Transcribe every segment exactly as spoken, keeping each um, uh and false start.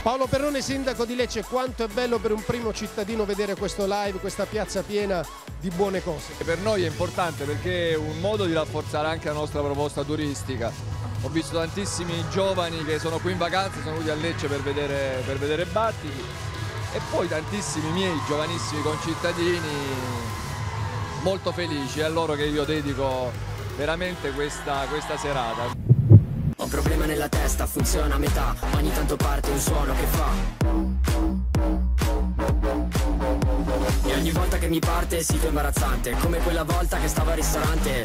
Paolo Perrone, sindaco di Lecce, quanto è bello per un primo cittadino vedere questo live, questa piazza piena di buone cose. Per noi è importante perché è un modo di rafforzare anche la nostra proposta turistica. Ho visto tantissimi giovani che sono qui in vacanza, sono venuti a Lecce per vedere, per vedere Battiti, e poi tantissimi miei giovanissimi concittadini molto felici, è a loro che io dedico veramente questa, questa serata. Ho un problema nella testa, funziona a metà, ogni tanto parte un suono che fa. E ogni volta che mi parte è sito imbarazzante, come quella volta che stavo al ristorante.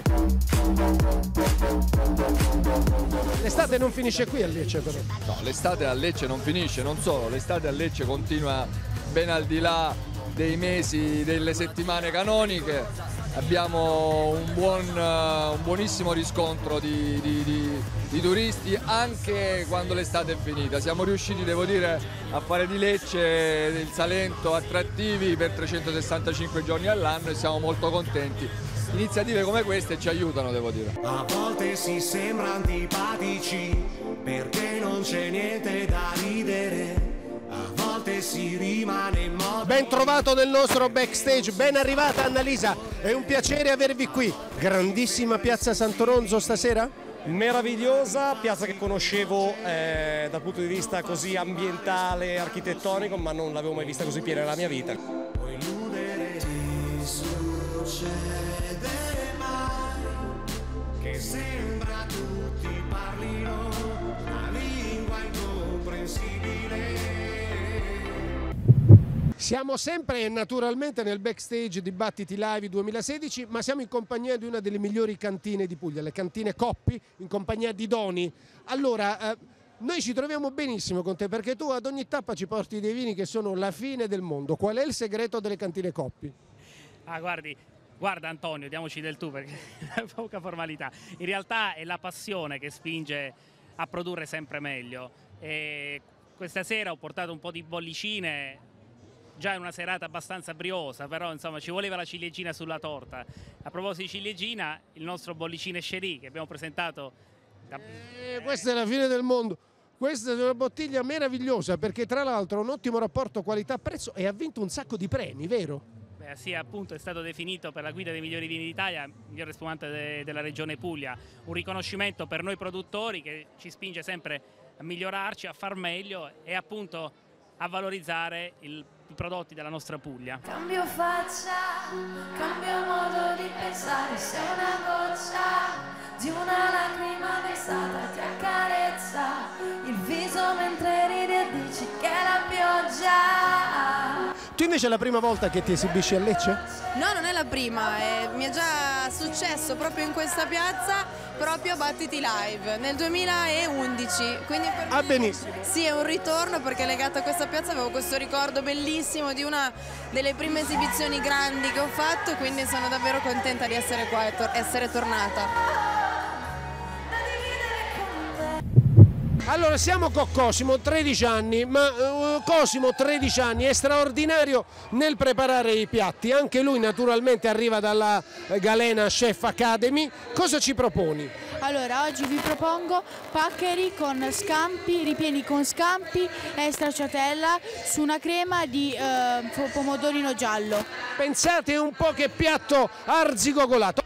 L'estate non finisce qui a Lecce però. No, l'estate a Lecce non finisce, non solo, l'estate a Lecce continua ben al di là dei mesi, delle settimane canoniche. Abbiamo un, buon, un buonissimo riscontro di, di, di, di turisti anche quando l'estate è finita. Siamo riusciti, devo dire, a fare di Lecce il Salento attrattivi per trecentosessantacinque giorni all'anno e siamo molto contenti. Iniziative come queste ci aiutano, devo dire. A volte si sembra antipatici perché non c'è niente da ridere. A volte si rimane in modo... Ben trovato nel nostro backstage, ben arrivata Annalisa, è un piacere avervi qui. Grandissima piazza Sant'Oronzo stasera? Meravigliosa, piazza che conoscevo eh, dal punto di vista così ambientale, architettonico, ma non l'avevo mai vista così piena nella mia vita. Puoi illudere, ti succede mai che sembra tutti parlino una lingua incomprensibile. Siamo sempre naturalmente nel backstage di Battiti Live duemilasedici, ma siamo in compagnia di una delle migliori cantine di Puglia, le cantine Coppi, in compagnia di Doni. Allora, eh, noi ci troviamo benissimo con te perché tu ad ogni tappa ci porti dei vini che sono la fine del mondo. Qual è il segreto delle cantine Coppi? Ah, guardi, guarda Antonio, diamoci del tu perché è poca formalità. In realtà è la passione che spinge a produrre sempre meglio. E questa sera ho portato un po' di bollicine. Già è una serata abbastanza briosa, però insomma ci voleva la ciliegina sulla torta. A proposito di ciliegina, il nostro bollicine Cherie che abbiamo presentato da... eh, questa è la fine del mondo. Questa è una bottiglia meravigliosa perché tra l'altro ha un ottimo rapporto qualità-prezzo e ha vinto un sacco di premi, vero? Beh, sì, appunto è stato definito per la guida dei migliori vini d'Italia, migliore spumante de della regione Puglia. Un riconoscimento per noi produttori che ci spinge sempre a migliorarci, a far meglio e appunto a valorizzare il i prodotti della nostra Puglia. Cambio faccia, cambio modo di pensare, sei una goccia di una lacrima versata, ti accarezza il viso mentre ridi e dici che è la pioggia. Tu invece è la prima volta che ti esibisci a Lecce? No, non è la prima, eh, mi è già successo proprio in questa piazza, proprio Battiti Live nel duemilaundici. Quindi per ah, me, benissimo. Sì, è un ritorno perché legato a questa piazza avevo questo ricordo bellissimo di una delle prime esibizioni grandi che ho fatto, quindi sono davvero contenta di essere qua e tor essere tornata. Allora siamo con Cosimo, tredici anni, ma uh, Cosimo tredici anni è straordinario nel preparare i piatti, anche lui naturalmente arriva dalla Galena Chef Academy. Cosa ci proponi? Allora oggi vi propongo paccheri con scampi, ripieni con scampi e stracciatella su una crema di uh, pomodorino giallo. Pensate un po' che piatto arzigogolato!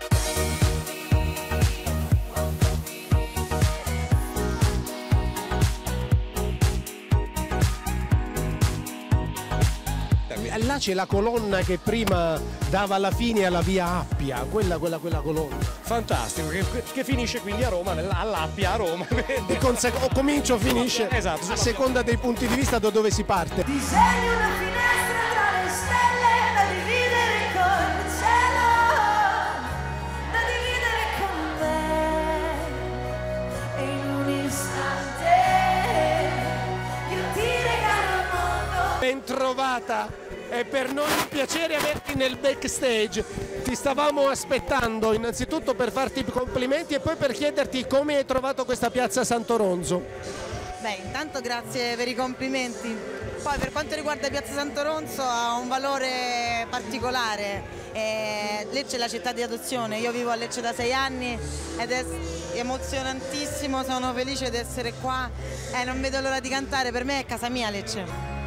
Là c'è la colonna che prima dava la fine alla via Appia, quella, quella, quella colonna. Fantastico, che, che finisce quindi a Roma, all'Appia a Roma. Di o comincia o finisce, esatto, a seconda dei punti di vista da dove si parte. Disegno una finestra tra le stelle da dividere col cielo, da dividere con me, e in un istante io ti regalo il mondo. Ben trovata! È per noi un piacere averti nel backstage, ti stavamo aspettando innanzitutto per farti i complimenti e poi per chiederti come hai trovato questa piazza Sant'Oronzo. Beh, intanto grazie per i complimenti. Poi per quanto riguarda Piazza Sant'Oronzo ha un valore particolare. Eh, Lecce è la città di adozione, io vivo a Lecce da sei anni ed è emozionantissimo, sono felice di essere qua e non vedo l'ora di cantare, per me è casa mia Lecce.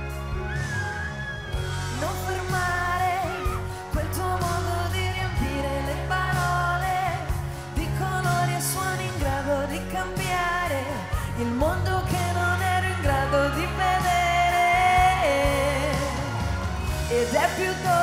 Non fermare quel tuo modo di riempire le parole di colori e suoni in grado di cambiare il mondo che non ero in grado di vedere, ed è più dolce